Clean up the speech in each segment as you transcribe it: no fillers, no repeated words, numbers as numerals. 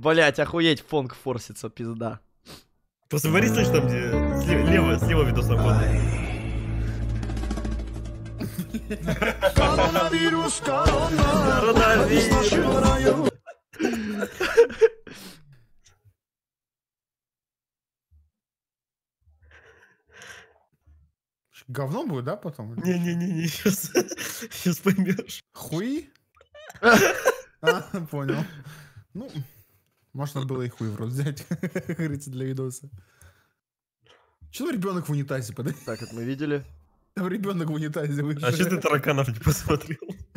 Блять, охуеть, фонг форсится, пизда. Посмотри, слышь, там где слева видос на фото. Коронавирус, коронавирус. Говно будет, да, потом? Не-не-не, сейчас поймешь. Хуи? Понял. Ну, можно было и хуй в рот взять, как говорится, для видоса. Че ребенок в унитазе, подожди? Так, это мы видели. Там ребенок в унитазе вышел. А что ты тараканов не посмотрел?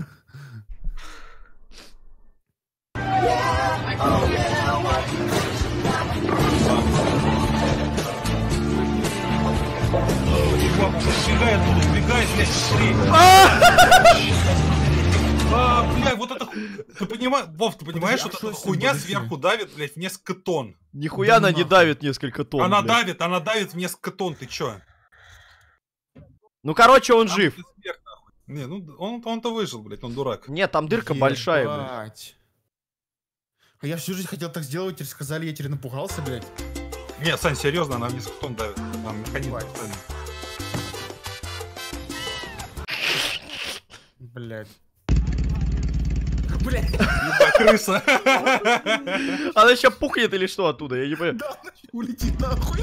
Бля, вот это... Ты понимаешь, Вов, ты понимаешь, что эта хуйня сверху давит, блядь, в несколько тонн? Нихуя она не давит несколько тонн. Она давит в несколько тонн, ты чё? Ну, короче, он жив. Не, ну он-то выжил, блядь, он дурак. Нет, там дырка большая, блядь. А я всю жизнь хотел так сделать, теперь сказали, я теперь напугался, блядь. Не, Сань, серьезно, она в несколько тонн давит. Там механизм. Блядь. Блядь. Ебать, крыса. Она сейчас пухнет или что оттуда, я не понимаю. Да, улетит нахуй.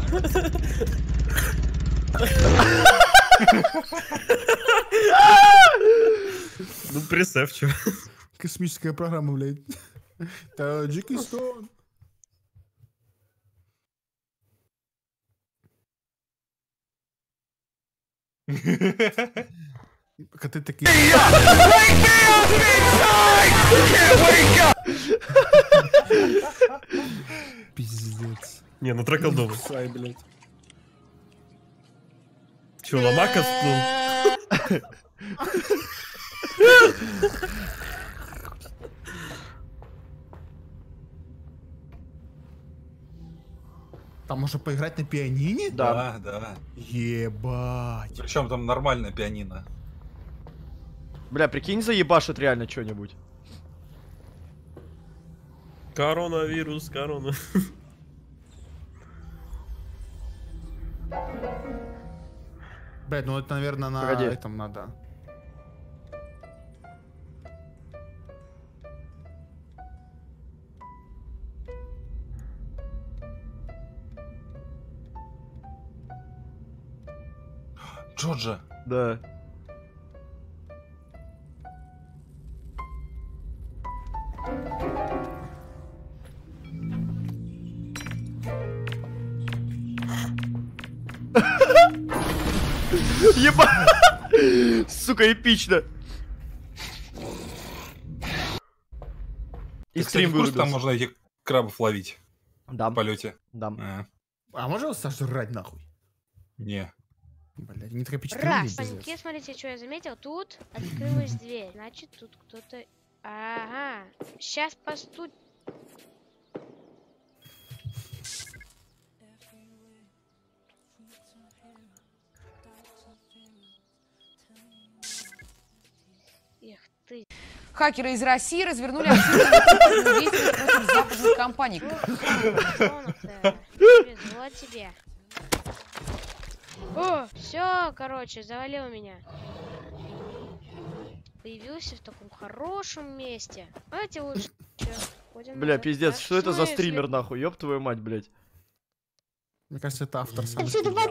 Ну, представь, чё. Космическая программа, блядь. Таджикистан. Коты такие... Пиздец. Не, ну трек колдовый. Сай, блядь. Чё, ломака всплыл? Там можно поиграть на пианине? Да, да. Ебать. Причем там нормальное пианино. Бля, прикинь, заебашит реально что-нибудь. Коронавирус, корона. Блядь, ну это, наверное, на Погоди. этом надо. Джорджа. Да. Ебать! Сука, эпично! И Ты, кстати, стрим в курсе, там вырубился. можно этих крабов ловить в Дам. полете. Дам. А можно сожрать нахуй? Не. Блядь, не такое впечатление, Раз, пиздец. маленькие, смотрите, что я заметил. Тут открылась дверь. Значит, тут кто-то... Ага. Сейчас посту... Эх ты. Хакеры из России развернули активные действия против западных компаний. Повезло тебе. О, все, короче, завалил меня. Появился в таком хорошем месте. Давайте лучше. Бля, пиздец, что это за стример нахуй? Ёб твою мать, блядь. Мне кажется, это автор сам.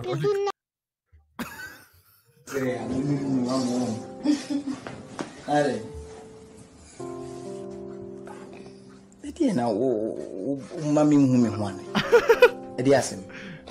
Eti na o mami humi hwane. Edi asem.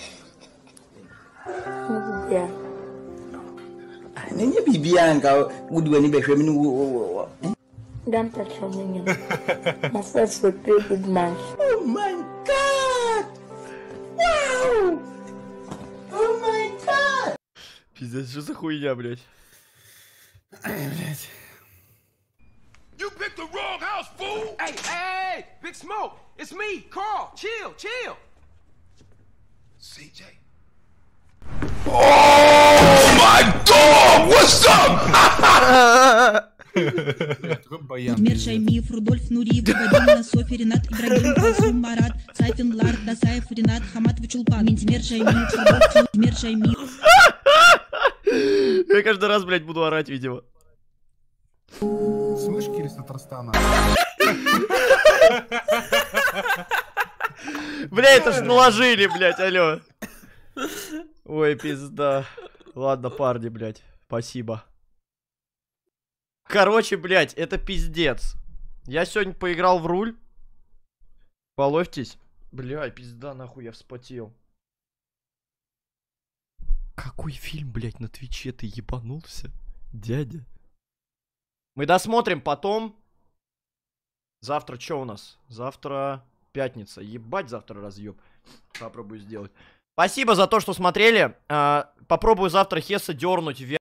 Yeah. Nenye bibia nka wudi wani behwe mi wo. Don't touch me. My first will pay good man. Oh my god. Wow. Oh my god. Пиздец, что за хуйня, блядь? Блядь. You picked the wrong house, fool! Hey, hey, Big Smoke! It's me, Carl! Chill, chill! CJ. Oh my god! What's up? Мир Шаймиев, Рудольф Нуриев, Вадим Софи, Ренат, Ибрагим, Казум, Марат, Сайфин, Лар, Дасаев, Ренат, Хаматов, Чулпан, Минтимир Шаймиев, Рудольф, Мир Шаймиев. Я каждый раз, блядь, буду орать, видимо. Слышь, Кири с Татарстана? Бля, это ж наложили, блядь, алё. Ой, пизда. Ладно, парни, блядь, спасибо. Короче, блядь, это пиздец. Я сегодня поиграл в руль. Половьтесь. Бля, пизда, нахуй, я вспотел. Какой фильм, блядь, на Твиче? Ты ебанулся, дядя? Мы досмотрим потом. Завтра что у нас? Завтра пятница. Ебать, завтра разъеб. Попробую сделать. Спасибо за то, что смотрели. Попробую завтра Хесса дернуть вверх.